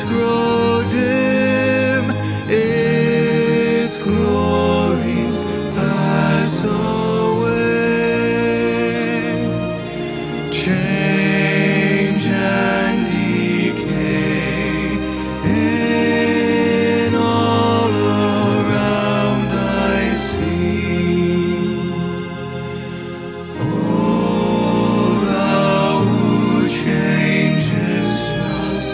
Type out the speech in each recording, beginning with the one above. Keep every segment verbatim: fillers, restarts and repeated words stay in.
grow dim, its glories pass away. Change and decay in all around I see. Oh, thou who changest not,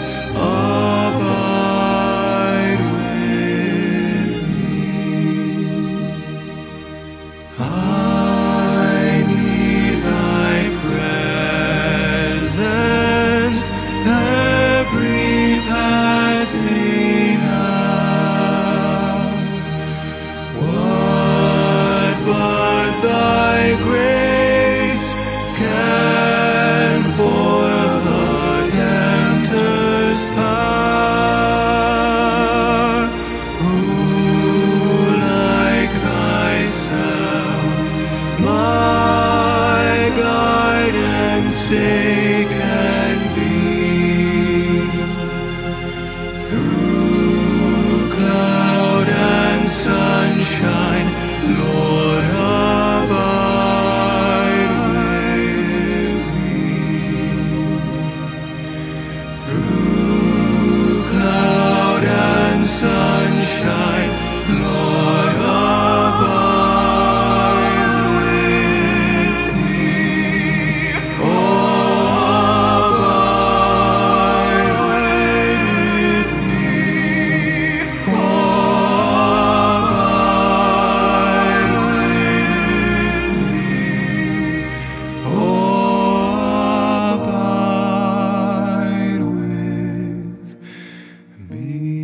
abide with me. I need thy presence every passing hour. What but thy grace can foil the tempter's power? Who like thyself, my guide and stay can be? Through cloud and sunshine, Lord, abide with me. Through cloud and sunshine, Lord, abide with me. Oh, abide with me. Oh, abide with me. Oh, abide with me.